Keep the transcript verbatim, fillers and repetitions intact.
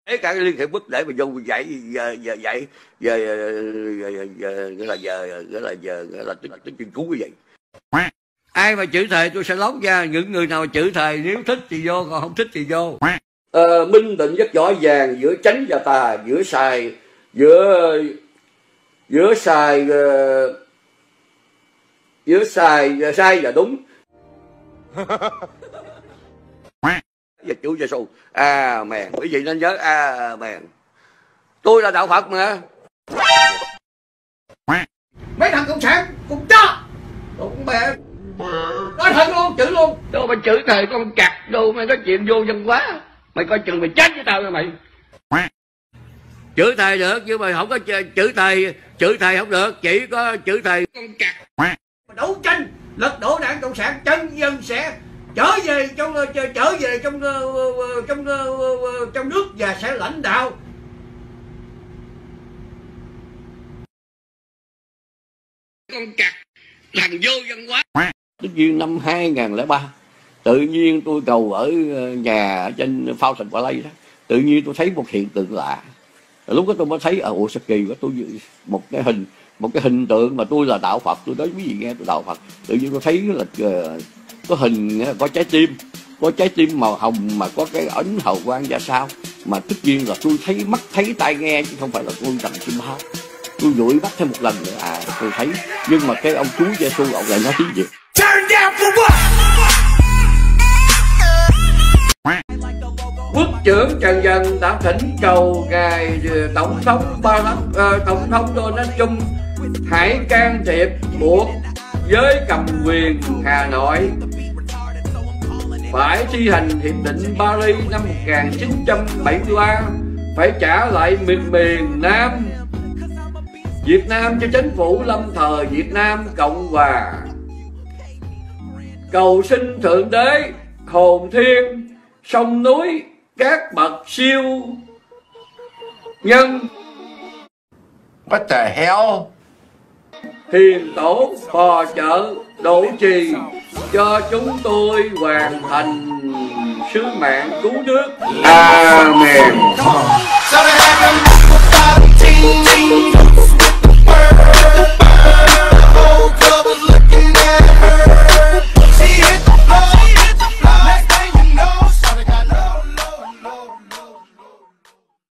Đấy cả cái Liên Hiệp Quốc để mà vô dạy giờ giờ dạy giờ giờ nghĩa là giờ nghĩa là giờ nghĩa là tính tính chuyên cứu như vậy. Ai mà chữ thề tôi sẽ lóc ra, những người nào chữ thề nếu thích thì vô, còn không thích thì vô. Ờ, minh định rất rõ ràng giữa chánh và tà, giữa sai giữa giữa sai uh, giữa sai sai và đúng. Và chủ Giêsu à mèn, quý vị nên nhớ à mèn, tôi là đạo Phật mà. Mấy thằng cộng sản cùng chó cùng mẹ nói thật luôn, chữ luôn đâu mà chữ thề con cặc đâu, mày nói chuyện vô dân quá, mày coi chừng mày chết với tao nha mày. Chữ thề được nhưng mà không có chữ thề, chữ thề không được, chỉ có chữ thề con cặc. Đấu tranh lật đổ đảng cộng sản, chân dân sẽ trở về trong trở về trong trong trong nước và sẽ lãnh đạo. Con cặc thằng vô văn hóa. Tất nhiên năm hai nghìn lẻ ba tự nhiên tôi cầu ở nhà ở trên Fountain Valley đó, tự nhiên tôi thấy một hiện tượng lạ. Lúc đó tôi mới thấy ở ủa sao kỳ quá, tôi một cái hình một cái hình tượng mà tôi là đạo Phật, tôi nói quý vị nghe tôi đạo Phật, tự nhiên tôi thấy là có hình có trái tim, có trái tim màu hồng mà có cái ấn hào quang ra sao, mà tất nhiên là tôi thấy mắt thấy tai nghe chứ không phải là tôi cầm chim bao. Tôi dụi bắt thêm một lần nữa à tôi thấy, nhưng mà cái ông chú Giêsu ông lại nói tiếng Việt. Quốc trưởng Trần Dân đã thỉnh cầu ngài tổng thống Ba Lan, uh, tổng thống Donald Trump hãy can thiệp buộc giới cầm quyền Hà Nội phải thi hành hiệp định Paris năm một nghìn chín trăm bảy mươi ba, phải trả lại miền miền Nam Việt Nam cho chính phủ lâm thời Việt Nam Cộng Hòa. Cầu xin Thượng Đế, hồn thiên, sông núi, các bậc siêu nhân, What the hell? hiền tổ phò trợ độ trì cho chúng tôi hoàn thành sứ mạng cứu nước. Amen.